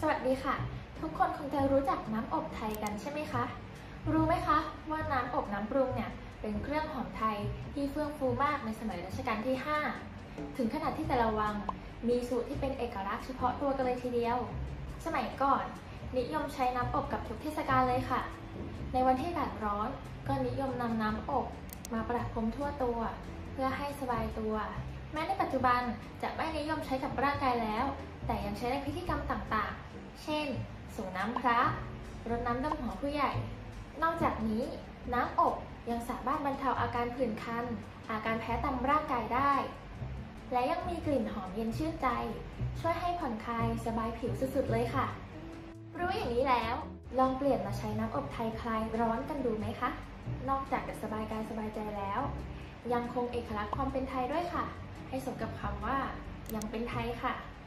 สวัสดีค่ะทุกคนคงจะรู้จักน้ำอบไทยกันใช่ไหมคะรู้ไหมคะว่าน้ำอบน้ำปรุงเนี่ยเป็นเครื่องหอมไทยที่เฟื่องฟูมากในสมัยรัชกาลที่ 5ถึงขนาดที่แต่ละวังมีสูตรที่เป็นเอกลักษณ์เฉพาะตัวกันเลยทีเดียวสมัยก่อนนิยมใช้น้ำอบกับทุกเทศกาลเลยค่ะในวันที่อากาศร้อนก็นิยมนำน้ำอบมาประพรมทั่วตัวเพื่อให้สบายตัวแม้ในปัจจุบันจะไม่นิยมใช้กับร่างกายแล้วแต่ยังใช้ในพิธีกรรมต่างๆเช่นส่งน้ำพระรดน้ำดำหัวผู้ใหญ่นอกจากนี้น้ำอบยังสามารถบรรเทาอาการผื่นคันอาการแพ้ตามร่างกายได้และยังมีกลิ่นหอมเย็นชื่นใจช่วยให้ผ่อนคลายสบายผิวสุดๆเลยค่ะรู้อย่างนี้แล้วลองเปลี่ยนมาใช้น้ำอบไทยคลายร้อนกันดูไหมคะนอกจากจะสบายกายสบายใจแล้วยังคงเอกลักษณ์ความเป็นไทยด้วยค่ะให้สมกับคำว่ายังเป็นไทยค่ะ